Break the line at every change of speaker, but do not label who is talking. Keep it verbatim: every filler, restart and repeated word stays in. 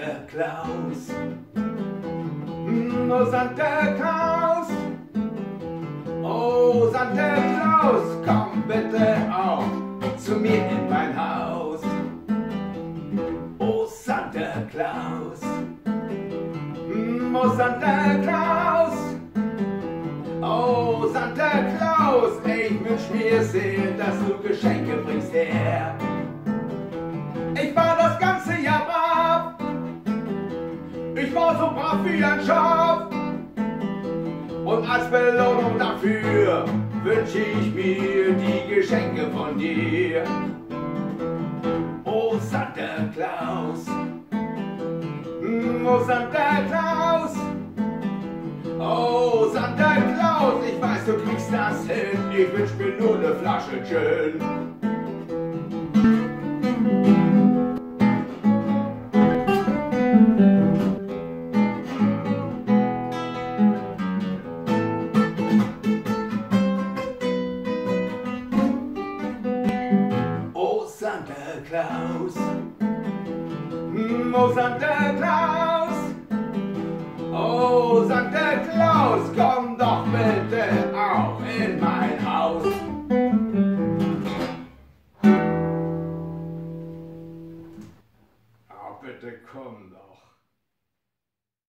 Santa Claus, oh Santa Claus, oh Santa Claus, komm bitte auch zu mir in mein Haus. Oh Santa Claus, oh Santa Claus, oh Santa Claus, ich wünsch mir sehr, dass du Geschenke bringst her. Ich war das ganze Jahr brav, ich war so brav wie ein Schaf. Und als Belohnung dafür wünsch ich mir die Geschenke von dir. Oh Santa Claus, oh Santa Claus, oh Santa Claus, ich weiß, du kriegst das hin, ich wünsch mir nur eine Flasche Gin. Oh Santa Claus, oh Santa Claus, oh Santa Claus, komm doch bitte auch